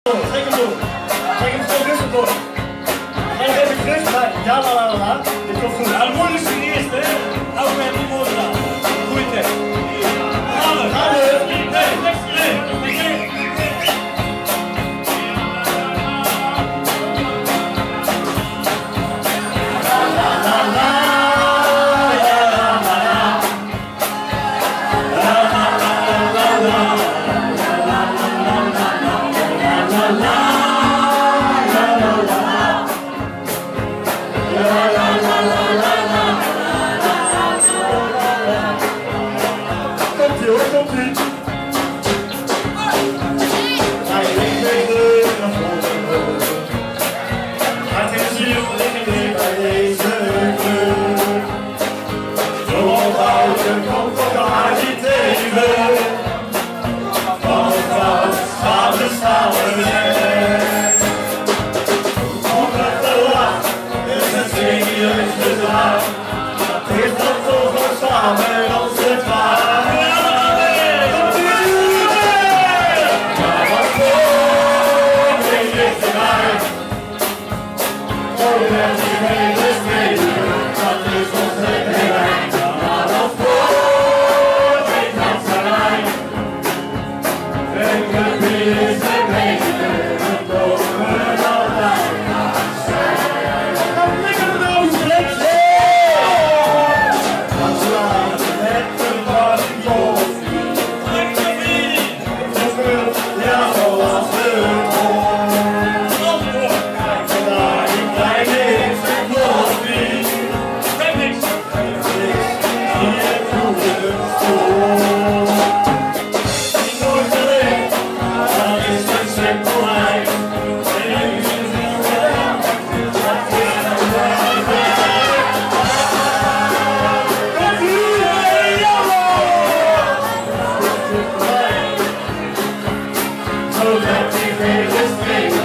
Trek hem door. Trek hem zo rustig door. Ga je even terug. Ja, la. Dit komt goed. Nou, het moeilijkste is eerst, hè. Hou me niet mooi gedaan. Goeie tek. Gaan we. So let me play this game.